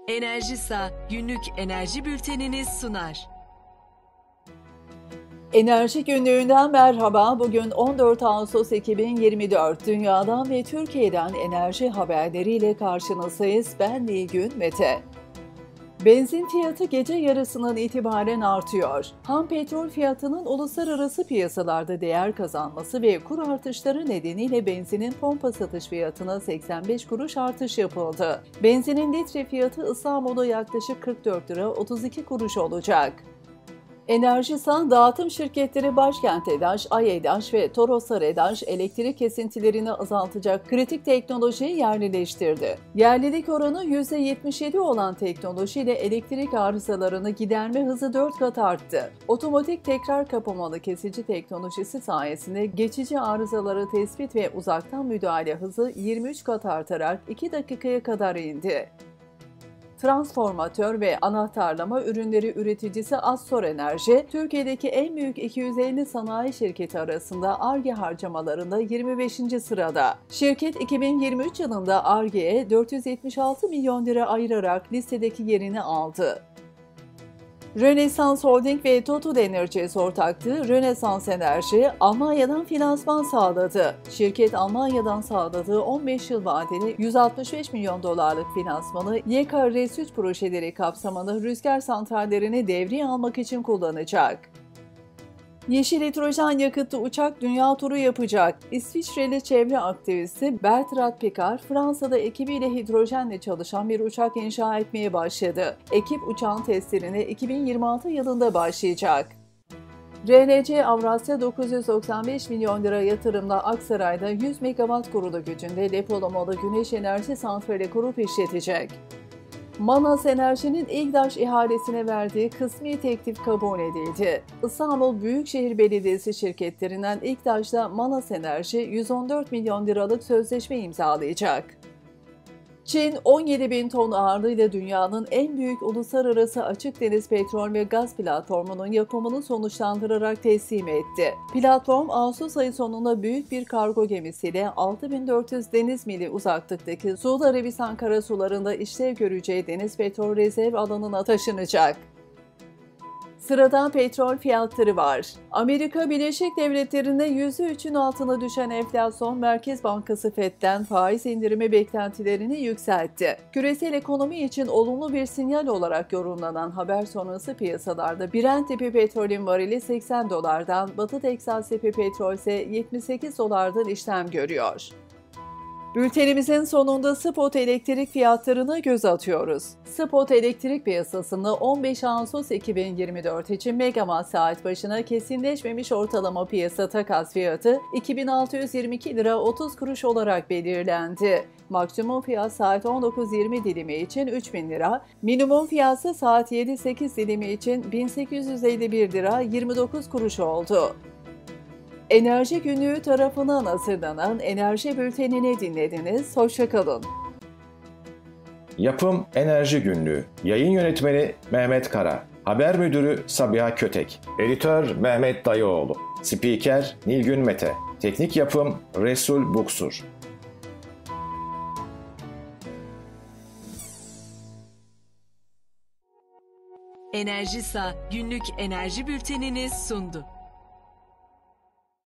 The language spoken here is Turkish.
Enerjisa günlük enerji bülteniniz sunar. Enerji Günlüğü'nden merhaba. Bugün 14 Ağustos 2024. Dünyadan ve Türkiye'den enerji haberleriyle karşınızdayız. Ben Nilgün Mete. Benzin fiyatı gece yarısından itibaren artıyor. Ham petrol fiyatının uluslararası piyasalarda değer kazanması ve kur artışları nedeniyle benzinin pompa satış fiyatına 85 kuruş artış yapıldı. Benzinin litre fiyatı İstanbul'da yaklaşık 44 lira 32 kuruş olacak. Enerjisa, dağıtım şirketleri Başkent EDAŞ, Ay EDAŞ ve Toroslar EDAŞ elektrik kesintilerini azaltacak kritik teknolojiyi yerlileştirdi. Yerlilik oranı %77 olan teknolojiyle elektrik arızalarını giderme hızı 4 kat arttı. Otomatik tekrar kapamalı kesici teknolojisi sayesinde geçici arızaları tespit ve uzaktan müdahale hızı 23 kat artarak 2 dakikaya kadar indi. Transformatör ve anahtarlama ürünleri üreticisi Astor Enerji, Türkiye'deki en büyük 250 sanayi şirketi arasında Ar-Ge harcamalarında 25. sırada. Şirket 2023 yılında Ar-Ge'ye 476 milyon lira ayırarak listedeki yerini aldı. Rönesans Holding ve Total Energies ortaklığı Rönesans Enerji, Almanya'dan finansman sağladı. Şirket Almanya'dan sağladığı 15 yıl vadeli 165 milyon dolarlık finansmanı YKRS3 projeleri kapsamında rüzgar santrallerini devreye almak için kullanacak. Yeşil hidrojen yakıtlı uçak dünya turu yapacak. İsviçreli çevre aktivisti Bertrand Piccard, Fransa'da ekibiyle hidrojenle çalışan bir uçak inşa etmeye başladı. Ekip uçağın testlerine 2026 yılında başlayacak. RLC Avrasya 995 milyon lira yatırımla Aksaray'da 100 megawatt kurulu gücünde depolamalı güneş enerji santrali kurup işletecek. Manas Enerji'nin İGDAŞ ihalesine verdiği kısmi teklif kabul edildi. İstanbul Büyükşehir Belediyesi şirketlerinden İGDAŞ'la Manas Enerji 114 milyon liralık sözleşme imzalayacak. Çin, 17 bin ton ağırlığıyla dünyanın en büyük uluslararası açık deniz petrol ve gaz platformunun yapımını sonuçlandırarak teslim etti. Platform, Ağustos ayı sonunda büyük bir kargo gemisiyle 6400 deniz mili uzaklıktaki Suudi Arabistan karasularında işlev göreceği deniz petrol rezerv alanına taşınacak. Sırada petrol fiyatları var. Amerika Birleşik Devletleri'nde %3'ün altına düşen enflasyon, Merkez Bankası Fed'den faiz indirimi beklentilerini yükseltti. Küresel ekonomi için olumlu bir sinyal olarak yorumlanan haber sonrası piyasalarda Brent tipi petrolün varili 80 dolardan, Batı Teksas tipi petrol ise 78 dolardan işlem görüyor. Bültenimizin sonunda spot elektrik fiyatlarına göz atıyoruz. Spot elektrik piyasasında 15 Ağustos 2024 için megawatt saat başına kesinleşmemiş ortalama piyasa takas fiyatı 2622 lira 30 kuruş olarak belirlendi. Maksimum fiyat saat 19:20 dilimi için 3000 lira, minimum fiyatı saat 7-8 dilimi için 1851 lira 29 kuruş oldu. Enerji Günlüğü tarafından hazırlanan Enerji Bülteni'ni dinlediniz. Hoşça kalın. Yapım Enerji Günlüğü. Yayın Yönetmeni Mehmet Kara. Haber Müdürü Sabiha Kötek. Editör Mehmet Dayıoğlu. Spiker Nilgün Mete. Teknik Yapım Resul Buksur. Enerjisa günlük enerji bülteniniz sundu.